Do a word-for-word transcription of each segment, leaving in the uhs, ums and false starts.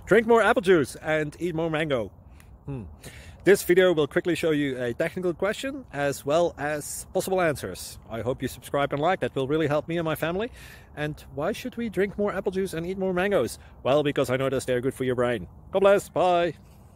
Drink more apple juice and eat more mango. Hmm. This video will quickly show you a technical question as well as possible answers. I hope you subscribe and like, that will really help me and my family. And why should we drink more apple juice and eat more mangoes? Well, because I noticed they're good for your brain. God bless, bye.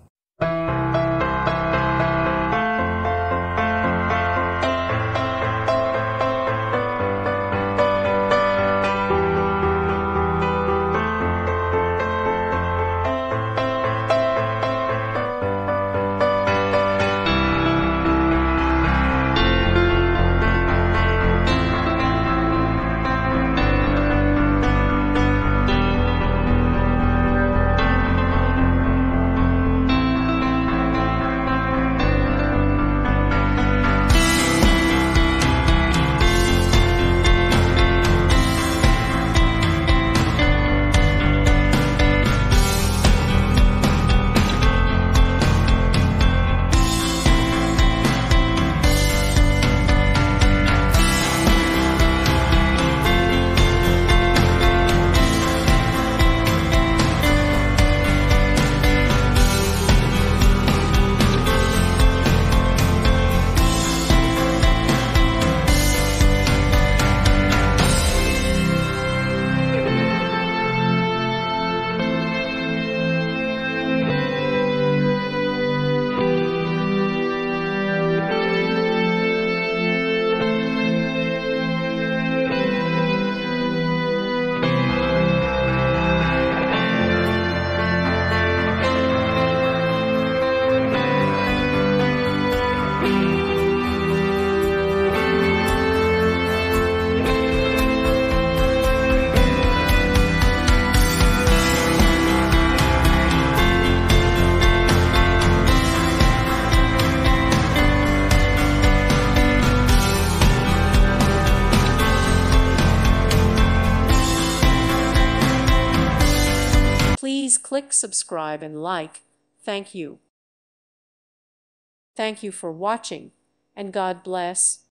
Please click subscribe and like. Thank you. Thank you for watching, and God bless.